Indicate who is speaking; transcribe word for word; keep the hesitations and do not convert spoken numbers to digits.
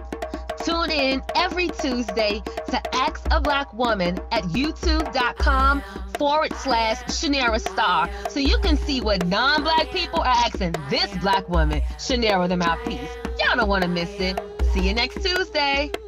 Speaker 1: Tune in every Tuesday to Ask a Black Woman at youtube.com forward slash Shanera Star so you can see what non-black people are asking this black woman, Shanera the Mouthpiece. Y'all don't want to miss it. See you next Tuesday.